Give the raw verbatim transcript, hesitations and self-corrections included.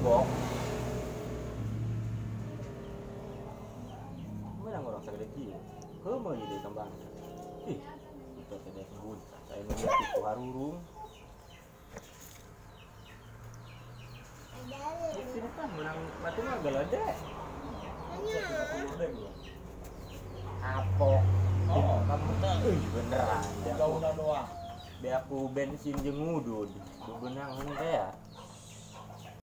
tembok. Menang orang segede kieu. Heumeul ieu deui kembang. Ih, itu teh kebun. Saya melihat itu harurung. Sini kan menang batu mah gelede. Apok. Oh, kamu teh euy beneran. Gauna doang. Be aku bensin jeung ngudud. Bebenang teh ya.